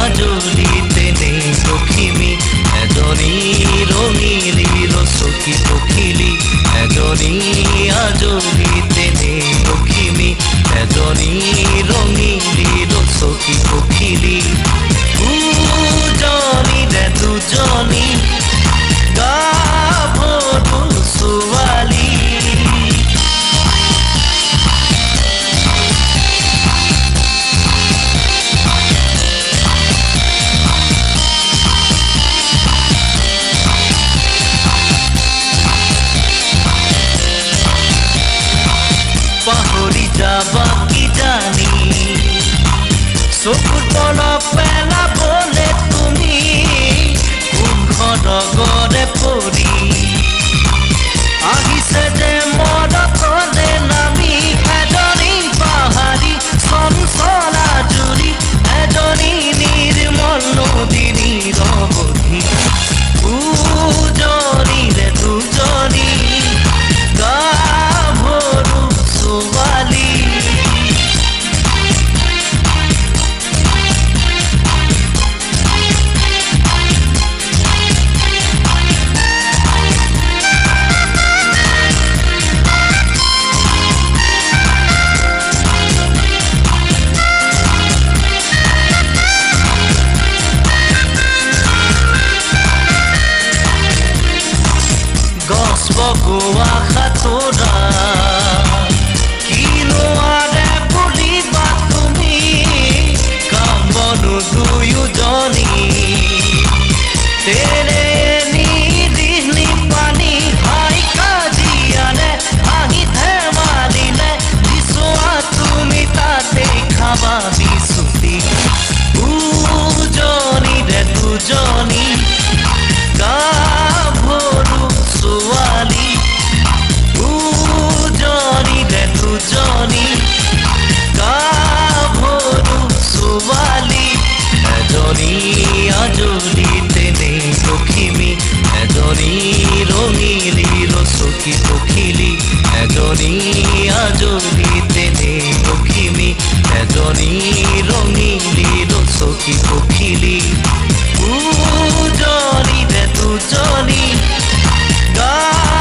আজলিতে নেই লখিমী এজনী রঙিলি রসকি পখিলি এজনী আজলিতে নেই লখিমী এজনী রঙিলি রসকি পখিলি দুজনী রে দুজনী গাভৰু ছোৱালী পাহৰি যাবা কি জানি চকুৰ তলত পেলাবলে তুমি কোনখন গৰে পৰি আহিছে যে মনতলে নামি এজনী পাহাৰী চঞ্চলা জুৰি এজনী নিৰ্মল নদী নিৰৱধি দুজনী ৰে দুজনী গাভৰু ছোৱালী গছ বগোৱা সাঁতোৰা কিনো আৰে বুলিবা তুমি কাম বনো দুয়োজনী তেৰে নিদিনি পানী হাই কাজিয়ালে হাঁহি ধেমালিলে বিচৰা তুমি তাতে খাবা বিচুতি দুজনী ৰে দুজনী গাভৰু ছোৱালী দুজনী ৰে দুজনী গাভৰু ছোৱালী এজনী আজলিতে নেই লখিমী এজনী ৰঙিলি ৰচকি পখিলি এজনী আজলিতে নেই লখিমী এজনী ৰঙিলি ৰচকি পখিলি দুজনী ৰে দুজনী